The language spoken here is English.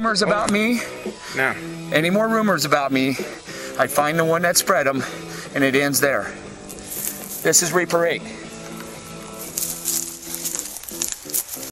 Rumors about me? No. Any more rumors about me, I find the one that spread them, and it ends there. This is Reaper 8.